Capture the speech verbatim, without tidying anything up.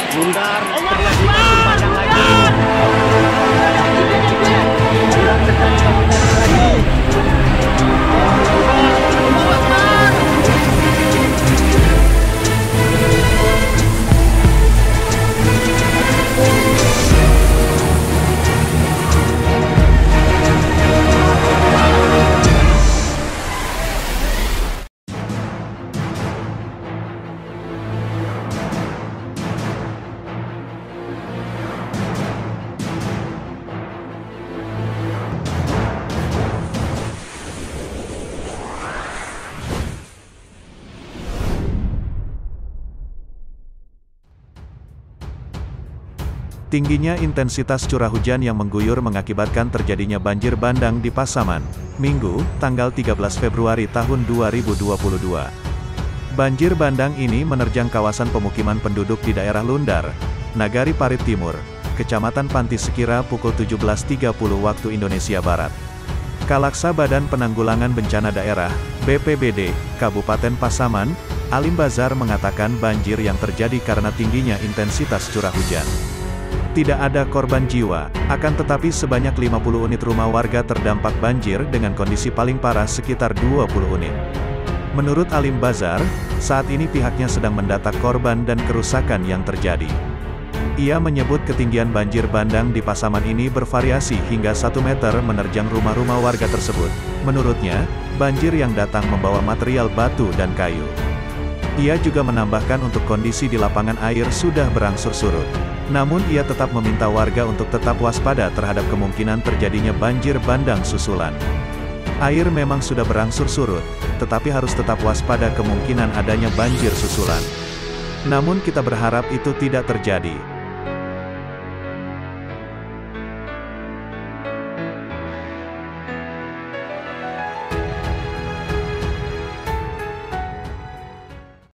Bundar terjadi banjir bandang lagi. Bundar terjadi banjir bandang lagi. Tingginya intensitas curah hujan yang mengguyur mengakibatkan terjadinya banjir bandang di Pasaman, Minggu, tanggal tiga belas Februari tahun dua ribu dua puluh dua. Banjir bandang ini menerjang kawasan pemukiman penduduk di daerah Lundar, Nagari Parit Timur, Kecamatan Panti Sekira pukul tujuh belas tiga puluh waktu Indonesia Barat. Kalaksa Badan Penanggulangan Bencana Daerah, B P B D, Kabupaten Pasaman, Alim Bazar mengatakan banjir yang terjadi karena tingginya intensitas curah hujan. Tidak ada korban jiwa, akan tetapi sebanyak lima puluh unit rumah warga terdampak banjir dengan kondisi paling parah sekitar dua puluh unit. Menurut Alim Bazar, saat ini pihaknya sedang mendata korban dan kerusakan yang terjadi. Ia menyebut ketinggian banjir bandang di Pasaman ini bervariasi hingga satu meter menerjang rumah-rumah warga tersebut. Menurutnya, banjir yang datang membawa material batu dan kayu. Ia juga menambahkan untuk kondisi di lapangan air sudah berangsur surut. Namun ia tetap meminta warga untuk tetap waspada terhadap kemungkinan terjadinya banjir bandang susulan. Air memang sudah berangsur surut, tetapi harus tetap waspada kemungkinan adanya banjir susulan. Namun kita berharap itu tidak terjadi.